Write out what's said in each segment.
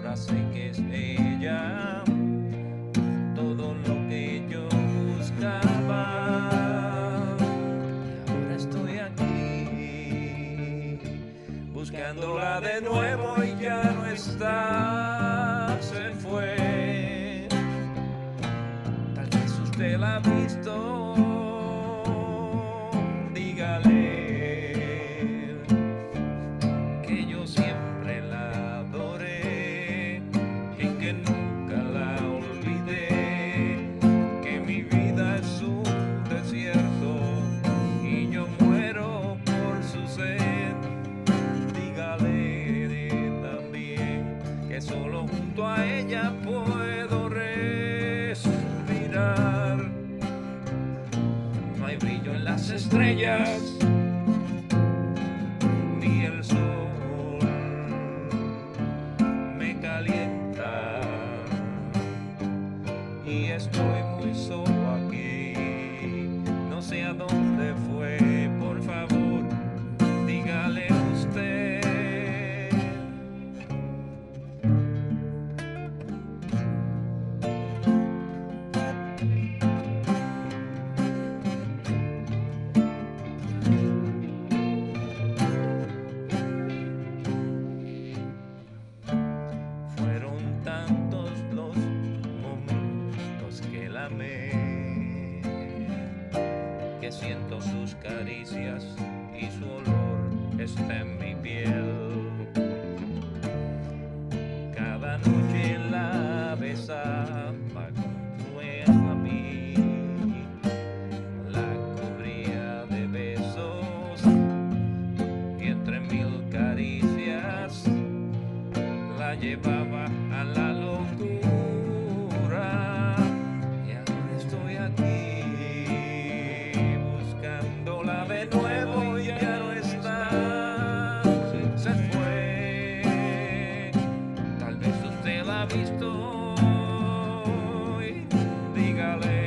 ahora sé que es ella todo lo que yo buscaba. Y ahora estoy aquí buscándola de nuevo y ya no está, se fue. Tal vez usted la ha visto, dígale que yo siempre la adoré y que nunca la olvidé, que mi vida es un desierto y yo muero por su sed. Dígale también que solo junto a ella puedo respirar. No hay brillo en las estrellas ni el sol me calienta y estoy muy solo aquí. No sé a dónde fue, por favor, dígale usted. Fueron tantos los momentos que la amé, que siento sus caricias y su olor está en mi piel. Cada noche la besaba junto a mí, la cubría de besos y entre mil caricias la llevaba a la locura. Y ahora estoy aquí buscándola de nuevo y ya no está, se fue. Tal vez usted la ha visto y dígale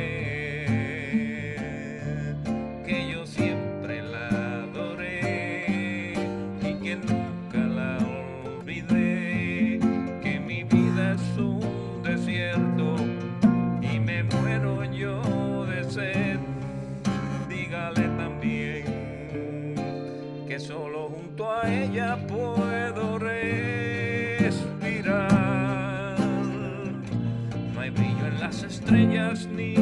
que yo siempre la adoré y que nunca la olvidé, que mi vida es un desierto y me muero yo de sed. Dígale también que solo junto a ella puedo respirar. No hay brillo en las estrellas ni